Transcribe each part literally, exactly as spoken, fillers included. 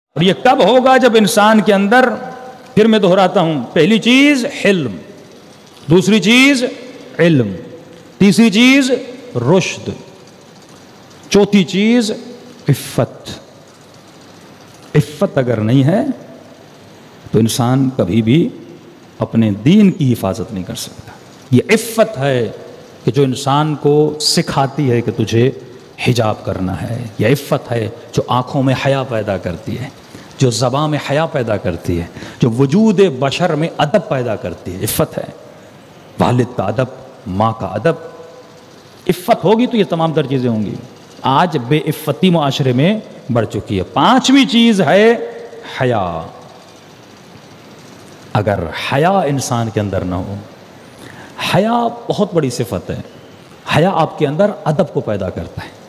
اور یہ کب ہوگا؟ جب انسان کے اندر، پھر میں دہراتا ہوں، پہلی چیز حلم، دوسری چیز علم، تیسری چیز رشد، چوتھی چیز عفت۔ عفت اگر نہیں ہے تو انسان کبھی بھی اپنے دین کی حفاظت نہیں کر سکتا۔ یہ عفت ہے کہ جو انسان کو سکھاتی ہے کہ تجھے حجاب کرنا ہے، یہ عفت ہے جو آنکھوں میں حیا پیدا کرتی ہے، جو زبان میں حیا پیدا کرتی ہے، جو وجود بشر میں ادب پیدا کرتی ہے، عفت ہے۔ والد کا ادب، ماں کا ادب، عفت ہوگی تو یہ تمام تر چیزیں ہوں گی۔ آج بے عفتی معاشرے میں بڑھ چکی ہے۔ پانچویں چیز ہے حیا۔ اگر حیا انسان کے اندر نہ ہو، حیا بہت بڑی صفت ہے، حیا آپ کے اندر ادب کو پیدا کرتا ہے۔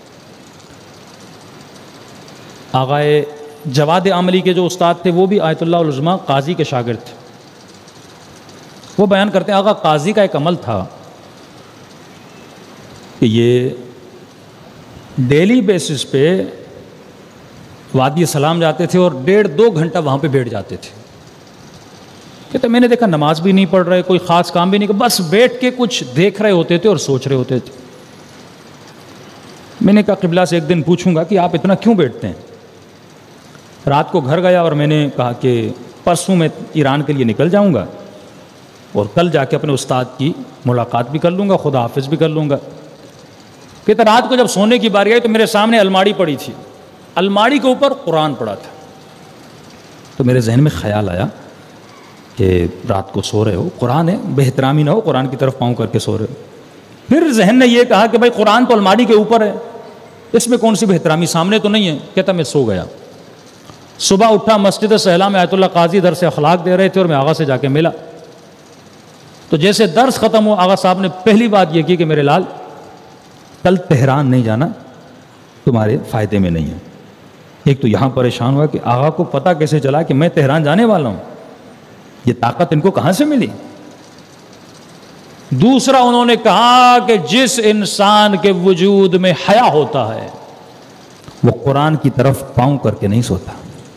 آغائے جواد عملی کے جو استاد تھے وہ بھی آیت اللہ العظمیٰ قاضی کے شاگرد تھے۔ وہ بیان کرتے ہیں آقا قاضی کا ایک عمل تھا کہ یہ ڈیلی بیسس پہ وادی سلام جاتے تھے اور ڈیڑھ دو گھنٹہ وہاں پہ بیٹھ جاتے تھے۔ کہتے میں نے دیکھا نماز بھی نہیں پڑھ رہے، کوئی خاص کام بھی نہیں، بس بیٹھ کے کچھ دیکھ رہے ہوتے تھے اور سوچ رہے ہوتے تھے۔ میں نے کہا قبلہ سے ایک دن پوچھوں گا کہ آپ اتنا کیوں بیٹھتے ہیں؟ رات کو گھر گیا اور میں نے کہا کہ پرسوں میں ایران کے لیے نکل جاؤں گا اور کل جا کے اپنے استاد کی ملاقات بھی کر لوں گا، خدا حافظ بھی کر لوں گا۔ کہتا رات کو جب سونے کی باری آئی تو میرے سامنے الماڑی پڑی تھی، الماڑی کے اوپر قرآن پڑا تھا۔ تو میرے ذہن میں خیال آیا کہ رات کو سو رہے ہو، قرآن ہے، بے احترامی نہ ہو، قرآن کی طرف پاؤں کر کے سو رہے ہو۔ پھر ذہن نے یہ کہا کہ بھائی قرآن تو الماڑی کے اوپر ہے، اس میں کون سی بے احترامی، سامنے تو نہیں ہے۔ کہتا میں سو گیا۔ صبح اٹھا، مسجد سہلا میں آیت اللہ قاضی درس اخلاق دے رہے تھے اور میں آغا سے جا کے ملا۔ تو جیسے درس ختم ہو، آغا صاحب نے پہلی بات یہ کی کہ میرے لال کل تہران نہیں جانا، تمہارے فائدے میں نہیں ہے۔ ایک تو یہاں پریشان ہوا کہ آغا کو پتہ کیسے چلا کہ میں تہران جانے والا ہوں، یہ طاقت ان کو کہاں سے ملی؟ دوسرا انہوں نے کہا کہ جس انسان کے وجود میں حیا ہوتا ہے وہ قرآن کی طرف پاؤں کر کے نہیں سوتا۔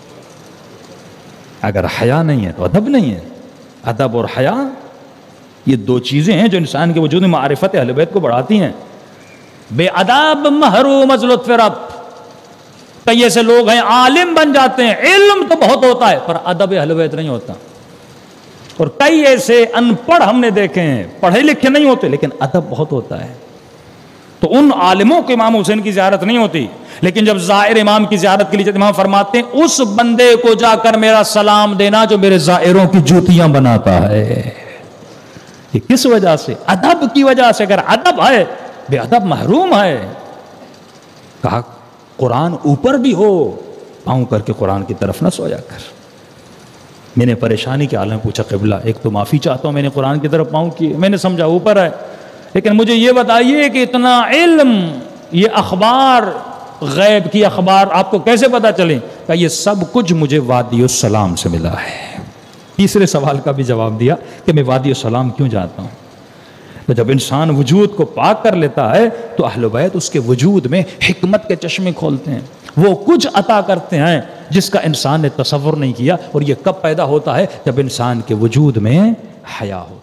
اگر حیا نہیں ہے تو ادب نہیں ہے۔ ادب اور حیا یہ دو چیزیں ہیں جو انسان کے وجود میں معرفت اہل بیت کو بڑھاتی ہیں۔ بے ادب محروم از لطف رب۔ کئی ایسے لوگ ہیں عالم بن جاتے ہیں، علم تو بہت ہوتا ہے پر ادب اہل بیت نہیں ہوتا۔ اور کئی ایسے ان پڑھ ہم نے دیکھے ہیں، پڑھے لکھے نہیں ہوتے لیکن ادب بہت ہوتا ہے۔ تو ان عالموں کے امام حسین کی زیارت نہیں ہوتی، لیکن جب زائر امام کی زیارت کے لیے جب امام فرماتے ہیں اس بندے کو جا کر میرا سلام دینا جو میرے زائروں کی جوتیاں بناتا ہے۔ یہ کس وجہ سے؟ ادب کی وجہ سے۔ اگر ادب ہے، بے ادب محروم ہے۔ کہا قرآن اوپر بھی ہو، پاؤں کر کے قرآن کی طرف نہ سویا کر۔ میں نے پریشانی کے عالم پوچھا قبلہ ایک تو معافی چاہتا ہوں، میں نے قرآن کی طرف پاؤں کیے، میں نے سمجھا اوپر ہے، لیکن مجھے یہ بتائیے کہ اتنا علم، یہ اخبار، غیب کی اخبار آپ کو کیسے پتہ چلیں؟ کہ یہ سب کچھ مجھے وادی السلام سے ملا ہے۔ تیسرے سوال کا بھی جواب دیا کہ میں وادی السلام کیوں جاتا ہوں۔ تو جب انسان وجود کو پاک کر لیتا ہے تو اہل بیت اس کے وجود میں حکمت کے چشمے کھولتے ہیں، وہ کچھ عطا کرتے ہیں جس کا انسان نے تصور نہیں کیا۔ اور یہ کب پیدا ہوتا ہے؟ جب انسان کے وجود میں حیا ہو۔